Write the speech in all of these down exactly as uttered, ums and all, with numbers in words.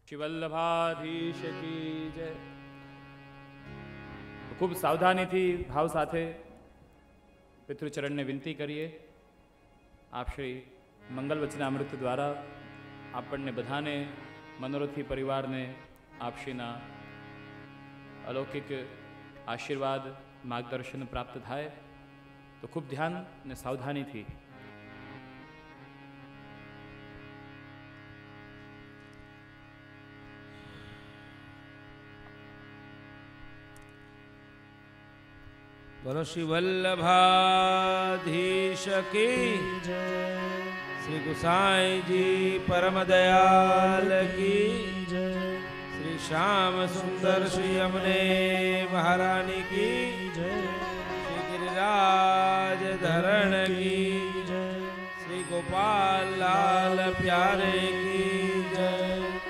शिवल्लभाधीश की जय। खूब सावधानी थी भाव साथे पितृचरण ने विनती करिए। आप श्री मंगल वचनामृत द्वारा आपने बधाने मनोरथी परिवार ने आपश्रीना अलौकिक आशीर्वाद मार्गदर्शन प्राप्त थाय तो खूब ध्यान ने सावधानी थी। बोलो श्री वल्लभाधीश की जय। श्री गुसाई जी परम दयाल की जय। श्री श्याम सुंदर श्री अमने महारानी की जय। श्री गिरिराज धरण की जय। श्री गोपाल लाल प्यारे की जय।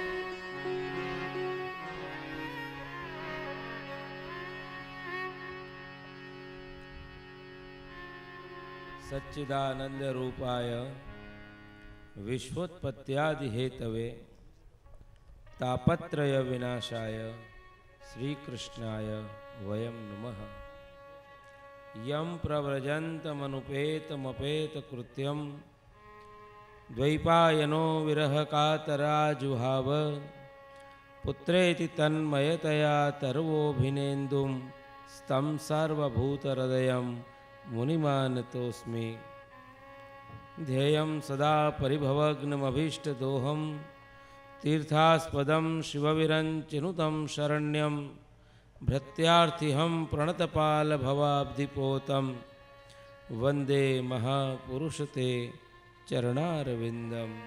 सच्चिदानंद रूपाय विश्वोत्पत्त्यादि हेतवे तापत्रय विनाशाय श्री कृष्णाय वयं नमः। यं प्रव्रजन्तमनुपेतमपेत कृत्यं द्वैपायनो विरह कातराजुहाव पुत्रेति तन्मयतया तर्वोभिनेन्दुं स्तं सर्वभूतहृदयं मुनिमानतोऽस्मि। ध्येयं सदा परिभवग्नमभीष्टदोहं तीर्थास्पदं शिवविरञ्चिनुतं शरण्यं भृत्यार्थिहं प्रणतपालभवाब्धिपोतं वन्दे महापुरुषते चरणारविन्दम्।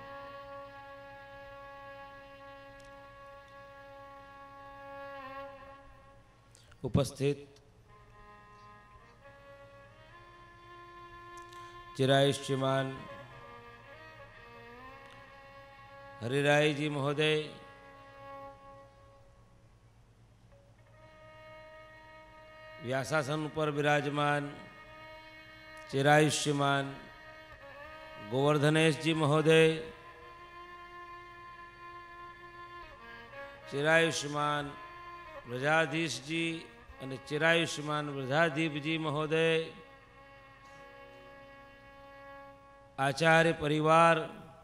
उपस्थित चिरायुष्यमान हरिराय जी महोदय, व्यासासन पर विराजमान चिरायुष्यमान गोवर्धनेश जी महोदय, चिरायुष्यमान व्रजाधीश जी અને चिरायुष्यमान व्रजाधीप जी महोदय, आचार्य परिवार,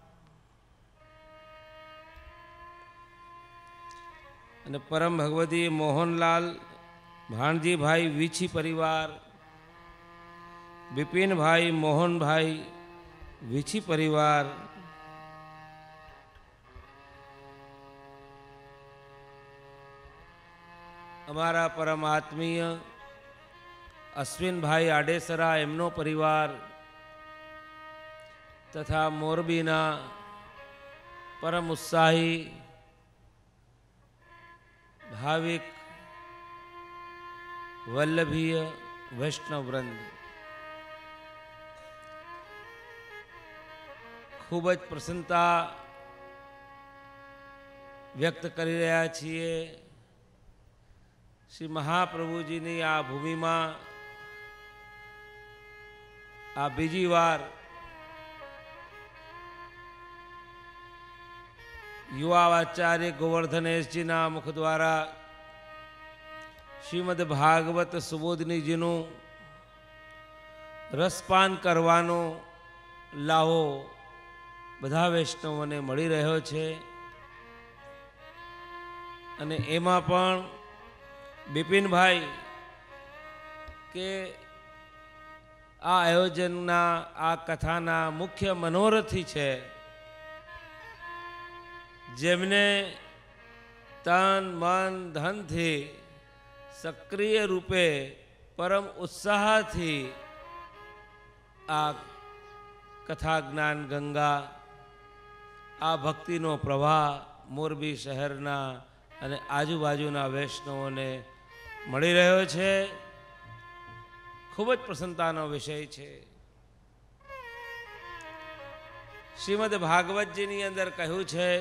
અને परम भगवती मोहनलाल भाणजी भाई वीछी परिवार, विपिन भाई मोहन भाई वीछी परिवार, अमारा परम आत्मीय अश्विन भाई आडेसरा एमनो परिवार तथा मोरबीना परम उत्साही भाविक वल्लभीय वैष्णव वृंद, खूब ज प्रसन्नता व्यक्त करी रह्या छीए। श्री महाप्रभुजी ने आ भूमि में आ बीजी वार युवा आचार्य गोवर्धनेश जी ना मुख द्वारा श्रीमद भागवत सुबोधनी जी नु रसपान करवानो लाहो बधा वैष्णवों ने मળી રહ્યો છે અને એમાં પણ बिपिन भाई के आ आयोजनना आ कथाना मुख्य मनोरथी है, जेमने तन मन धन थी सक्रिय रूपे परम उत्साह थी आ कथा ज्ञान गंगा आ भक्ति नो प्रवाह मोरबी शहरना अने आजुबाजुना वैष्णवों ने मળી રહ્યો છે। खूब ज प्रसन्नतानो विषय है। श्रीमद भागवत जी नी अंदर कहू है,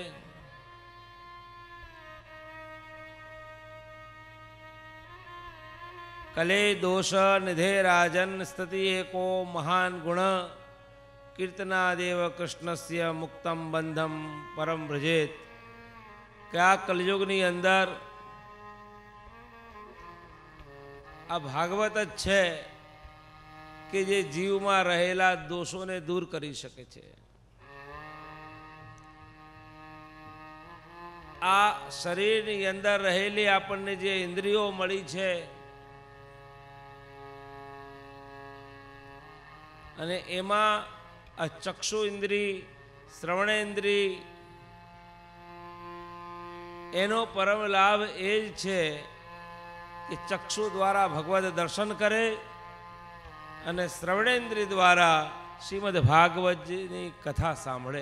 कले दोष निधे राजन स्तति एको महान गुण कीर्तनादेव कृष्णस्य मुक्तम बंधम परम व्रजेत। કે આ કલયુગની અંદર આ ભાગવત જ છે કે જે જીવમાં રહેલા દોષોને દૂર કરી શકે છે. આ શરીરની અંદર રહેલી આપણને જે ઇન્દ્રિયો મળી છે અને એમાં આ ચક્ષુ ઇન્દ્રિય, શ્રવણેન્દ્રિય, એનો પરમ લાભ એ જ છે કે ચક્ષુ દ્વારા ભગવદ દર્શન કરે અને શ્રવણેન્દ્રિય દ્વારા શ્રીમદ ભાગવતજીની કથા સાંભળે.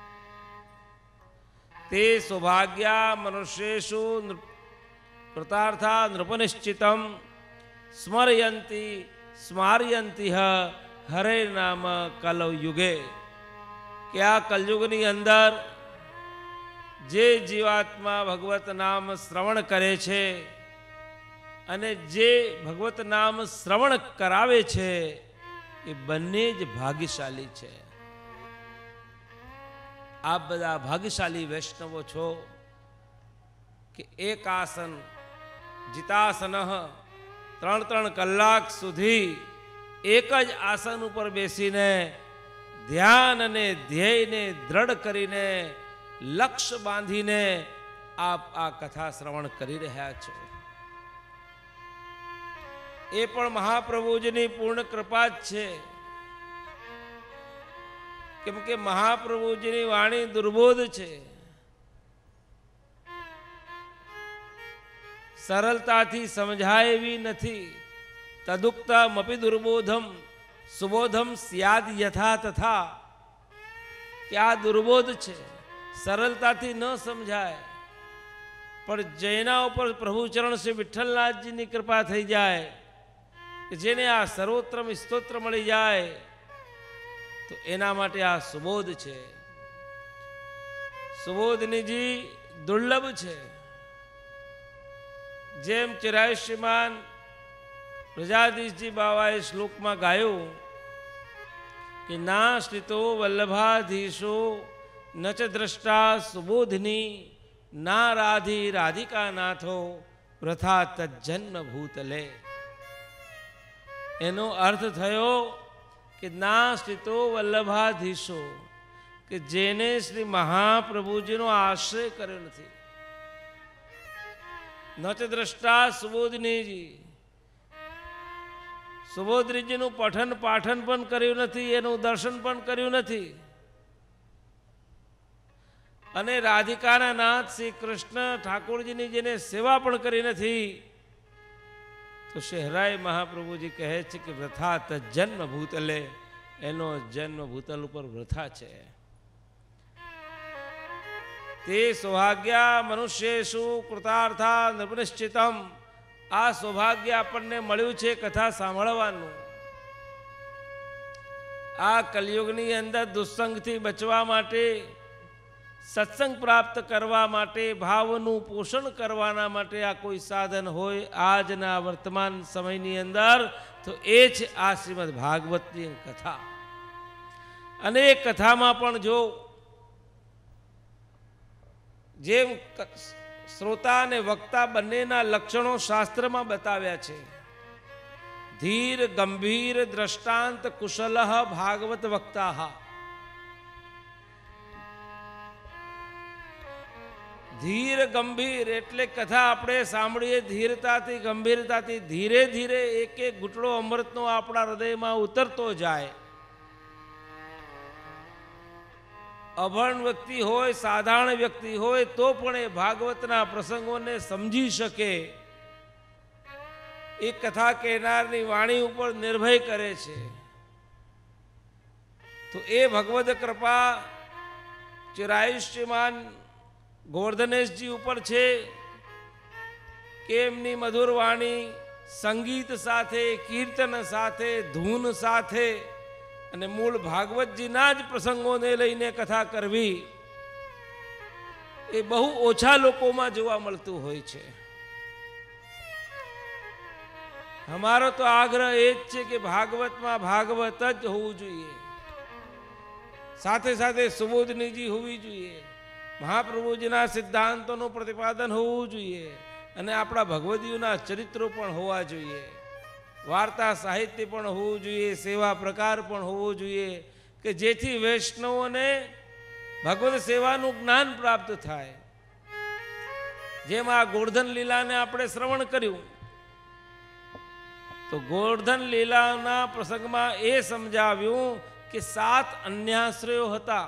તે સૌભાગ્યા મનુષ્યેષુ કૃતાર્થા નૃપનિશ્ચિતમ સ્મરયંતી સ્મારયંતી હરે નામ કલયુગે. કે આ કલયુગની અંદર જે જીવાત્મા ભગવત નામ શ્રવણ કરે છે અને જે ભગવત નામ શ્રવણ કરાવે છે એ બંને જ ભાગ્યશાળી છે. આપ બધા ભાગ્યશાળી વૈષ્ણવો છો કે એક આસન જીતાસન ત્રણ ત્રણ કલાક સુધી એક જ આસન ઉપર બેસીને ધ્યાન અને ધ્યેયને દ્રઢ કરીને લક્ષ્ય બાંધીને આપ આ કથા શ્રવણ કરી રહ્યા છો. એ પણ મહાપ્રભુજીની પૂર્ણ કૃપા જ છે. કેમ કે મહાપ્રભુજીની વાણી દુર્બોધ છે, સરળતાથી સમજાય એવી નથી. તદુક્તમ અપી દુર્બોધમ સુબોધમ સ્યાદ યથા તથા. કે આ દુર્બોધ છે, સરળતાથી ન સમજાય, પણ જેના ઉપર પ્રભુચરણ શ્રી વિઠ્ઠલનાથજીની કૃપા થઈ જાય કે જેને આ સર્વોત્તમ સ્તોત્ર મળી જાય તો એના માટે આ સુબોધ છે. સુબોધનીજી દુર્લભ છે. જેમ ચિરાયુષ્યમાન પ્રજાધીશજી બાવાએ શ્લોકમાં ગાયું કે ના શ્રિતો વલ્લભાધીશો ન ચ દ્રષ્ટા સુબોધની ના રાધી રાધિકા નાથો પ્રથા તજન્મ ભૂતલે. એનો અર્થ થયો કે ના શ્રિતો વલ્લભાધીશો, કે જેને શ્રી મહાપ્રભુજીનો આશ્રય કર્યો નથી. ન ચ દ્રષ્ટા સુબોધનીજી, સુબોધનીજીનું પઠન પાઠન પણ કર્યું નથી, એનું દર્શન પણ કર્યું નથી. અને રાધિકાના નાથ શ્રી કૃષ્ણ ઠાકોરજીની જેને સેવા પણ કરી નથી, તો શહેરાય મહાપ્રભુજી કહે છે કે વૃથા તજન્મ ભૂતલે, એનો જન્મ ભૂતલ ઉપર વૃથા છે. તે સૌભાગ્યા મનુષ્યેષુ કૃતાર્થા નૃપનિશ્ચિતમ. આ સૌભાગ્ય આપણને મળ્યું છે કથા સાંભળવાનું. આ કલયુગની અંદર દુસ્સંગથી બચવા માટે, સત્સંગ પ્રાપ્ત કરવા માટે, ભાવનું પોષણ કરવાના માટે આ કોઈ સાધન હોય આજના વર્તમાન સમયની અંદર તો એ છે આ શ્રીમદ ભાગવતની કથા. અને એ કથામાં પણ જો જેમ શ્રોતા અને વક્તા બંનેના લક્ષણો શાસ્ત્રમાં બતાવ્યા છે. ધીર ગંભીર દ્રષ્ટાંત કુશલ ભાગવત વક્તા. ધીર ગંભીર એટલે કથા આપણે સાંભળીએ ધીરતાથી, ગંભીરતાથી, ધીરે ધીરે એક એક ઘૂંટડો અમૃતનો આપણા હૃદયમાં ઉતરતો જાય. અભણ વ્યક્તિ હોય, સાધારણ વ્યક્તિ હોય તો પણ એ ભાગવતના પ્રસંગોને સમજી શકે. એ કથા કહેનારની વાણી ઉપર નિર્ભય કરે છે. તો એ ભગવદ કૃપા ચિરાયુષ્યમાન ગોવર્ધનેશજી ઉપર છે કે એમની મધુર વાણી સંગીત સાથે, કીર્તન સાથે, ધૂન સાથે અને મૂળ ભાગવતજીના જ પ્રસંગોને લઈને કથા કરવી એ બહુ ઓછા લોકોમાં જોવા મળતું હોય છે. અમારો તો આગ્રહ એ જ છે કે ભાગવતમાં ભાગવત જ હોવું જોઈએ, સાથે સાથે સુબોધનીજી હોવી જોઈએ, મહાપ્રભુજીના સિદ્ધાંતોનું પ્રતિપાદન હોવું જોઈએ અને આપણા ભગવદીઓના ચરિત્રો પણ હોવા જોઈએ, વાર્તા સાહિત્ય પણ હોવું જોઈએ, સેવા પ્રકાર પણ હોવો જોઈએ કે જેથી વૈષ્ણવોને ભગવદ સેવાનું જ્ઞાન પ્રાપ્ત થાય. જેમ આ ગોવર્ધન લીલાને આપણે શ્રવણ કર્યું તો ગોવર્ધન લીલાના પ્રસંગમાં એ સમજાવ્યું કે સાત અન્યાશ્રયો હતા.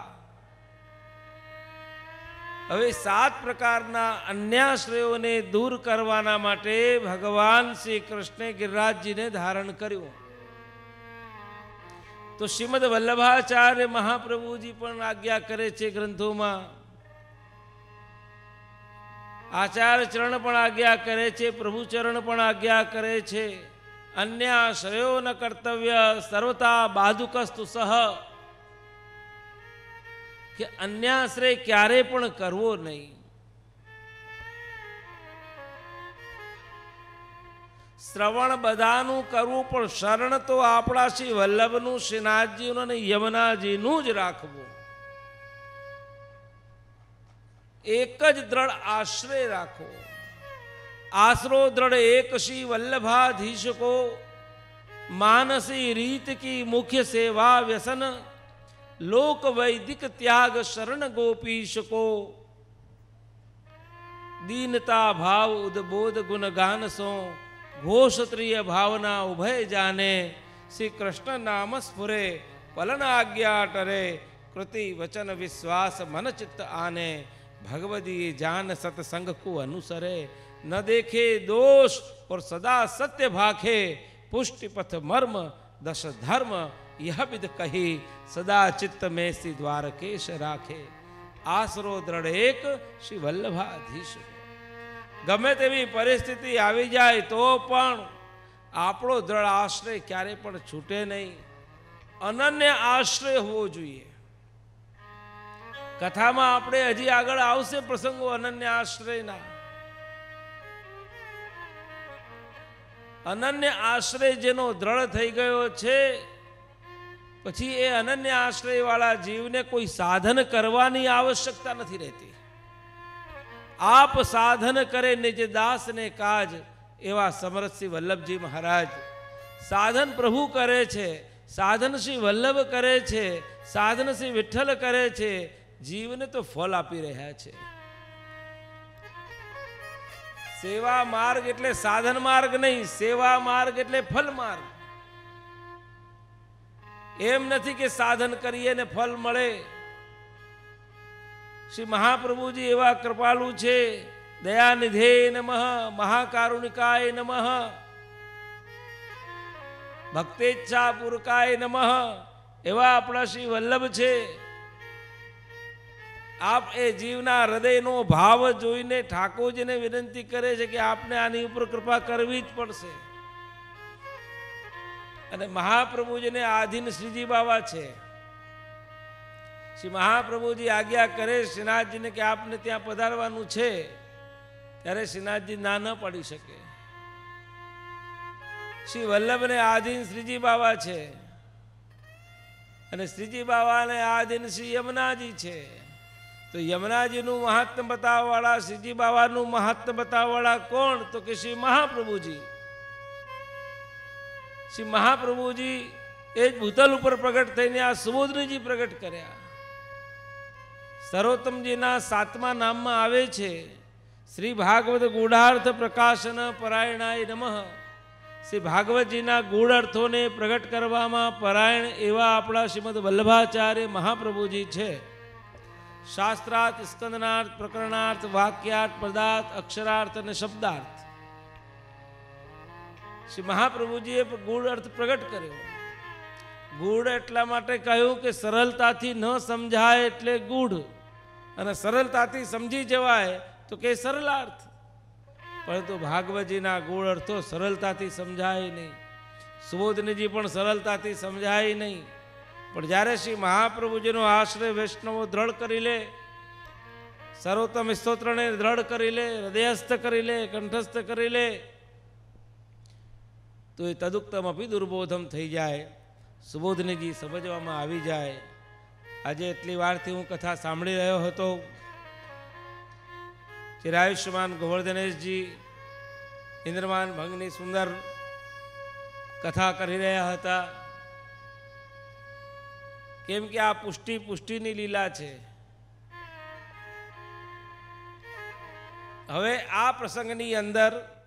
હવે સાત પ્રકારના અન્યાશ્રયોને દૂર કરવાના માટે ભગવાન શ્રી કૃષ્ણે ગિરિરાજજીને ધારણ કર્યું. તો શ્રીમદ વલ્લભાચાર્ય મહાપ્રભુજી પણ આજ્ઞા કરે છે ગ્રંથોમાં, આચાર્ય ચરણ પણ આજ્ઞા કરે છે, પ્રભુ ચરણ પણ આજ્ઞા કરે છે. અન્યાશ્રયો ન કર્તવ્ય સર્વતા બાધુકસ્તુ સહ, કે અન્યાશ્રય ક્યારે પણ કરવો નહીં. શ્રવણ બધાનું કરવું પણ શરણ તો આપણા શ્રી વલ્લભનું, શ્રીનાથજીનું અને યમુનાજીનું જ રાખવું. એક જ દ્રઢ આશ્રય રાખો. આશરો દ્રઢ એક શ્રી વલ્લભાધીશ કો, માનસી રીત કી મુખ્ય સેવા વ્યસન, લોક વૈદિક ત્યાગ શરણ ગોપીશ કો, दीनता भाव उद्बोध गुण गान सो, घोषत्रिय भावना उभय जाने, श्री कृष्ण नाम स्फुरे पलन आज्ञा टरे, कृति वचन विश्वास मन चित्त आने, भगवदी जान सत्संग को अनुसरे, न देखे दोष और सदा सत्य भाखे, पुष्टि पथ मर्म दश धर्म यह विद कही, सदा चित्त में श्री द्वारकेश राखे. आसरो दृढ़ एक श्री वल्लभाधीश. गमे तेवी परिस्थिति આવી જાય તો પણ આપણો દ્રઢ આશ્રય ક્યારે પણ છૂટે નહીં. અનન્ય આશ્રય હોવો જોઈએ. કથામાં આપણે હજી આગળ આવશે પ્રસંગો અનન્ય આશ્રયના. અનન્ય આશ્રય જેનો દ્રઢ થઈ ગયો છે, પછી એ અનન્ય આશ્રય વાળા જીવને કોઈ સાધન કરવાની આવશ્યકતા નથી રહેતી. આપ સાધન કરે નિજ દાસ ને કાજ, એવા સમરથસિંહ વલ્લભજી મહારાજ. સાધન પ્રભુ કરે છે, સાધન શ્રી વલ્લભ કરે છે, સાધન શ્રી વિઠ્ઠલ કરે છે, જીવને તો ફળ આપી રહ્યા છે. સેવા માર્ગ એટલે સાધન માર્ગ નહીં, સેવા માર્ગ એટલે ફલ માર્ગ. એમ નથી કે સાધન કરીએ ને ફલ મળે. શ્રી મહાપ્રભુજી એવા કૃપાળુ છે. દયાનિધે નમઃ, મહાકારુણિકાય નમઃ, ભક્તેચ્છા પૂરકાય નમઃ, એવા આપણા શ્રી વલ્લભ છે. આપ એ જીવના હૃદયનો ભાવ જોઈને ઠાકોરજીને વિનંતી કરે છે કે આપને આની ઉપર કૃપા કરવી જ પડશે. અને મહાપ્રભુજીને આધીન શ્રીજી બાવા છે. શ્રી મહાપ્રભુજી આજ્ઞા કરે શ્રીનાથજીને કે આપને ત્યાં પધારવાનું છે, ત્યારે શ્રીનાથજી ના ન પડી શકે. શ્રી વલ્લભને આધીન શ્રીજી બાવા છે અને શ્રીજી બાવાને આધીન શ્રી યમુનાજી છે. તો યમુનાજીનું મહાત્મ્ય બતાવવાળા, શ્રીજી બાવાનું મહાત્મ્ય બતાવવાળા કોણ? તો કે શ્રી મહાપ્રભુજી. શ્રી મહાપ્રભુજી એ જ ભૂતલ ઉપર પ્રગટ થઈને આ સુબોધનીજી પ્રગટ કર્યા. સર્વોત્તમજીના સાતમા નામમાં આવે છે શ્રી ભાગવત ગૂઢાર્થ પ્રકાશન પરાયણાય નમઃ. શ્રી ભાગવતજીના ગૂઢ અર્થોને પ્રગટ કરવામાં પરાયણ એવા આપણા શ્રીમદ વલ્લભાચાર્ય મહાપ્રભુજી છે. શાસ્ત્રાર્થ, સ્કંદનાર્થ, પ્રકરણાર્થ, વાક્યાર્થ, પદાર્થ, અક્ષરાર્થ અને શબ્દાર્થ શ્રી મહાપ્રભુજીએ ગૂઢ અર્થ પ્રગટ કર્યો. ગૂઢ એટલા માટે કહ્યું કે સરળતાથી ન સમજાય એટલે ગૂઢ, અને સરળતાથી સમજી જવાય તો કે સરળાર્થ. પરંતુ ભાગવતજીના ગૂઢ અર્થો સરળતાથી સમજાય નહીં. સુબોધનીજી પણ સરળતાથી સમજાય નહીં. પણ જ્યારે શ્રી મહાપ્રભુજીનો આશ્રય વૈષ્ણવો દ્રઢ કરી લે, સર્વોત્તમ સ્તોત્રને દ્રઢ કરી લે, હૃદયસ્થ કરી લે, કંઠસ્થ કરી લે, તો એ તદુક્તમ અપી દુર્બોધમ થઈ જાય. સુબોધનીજી સમજવામાં આવી જાય. આજે એટલી વારથી હું કથા સાંભળી રહ્યો હતો ચિરાયુષ્યમાન ગોવર્ધનેશજી ઇન્દ્રમાન ભંગની સુંદર કથા કરી રહ્યા હતા. કેમ કે આ પુષ્ટિ પુષ્ટિની લીલા છે. હવે આ પ્રસંગની અંદર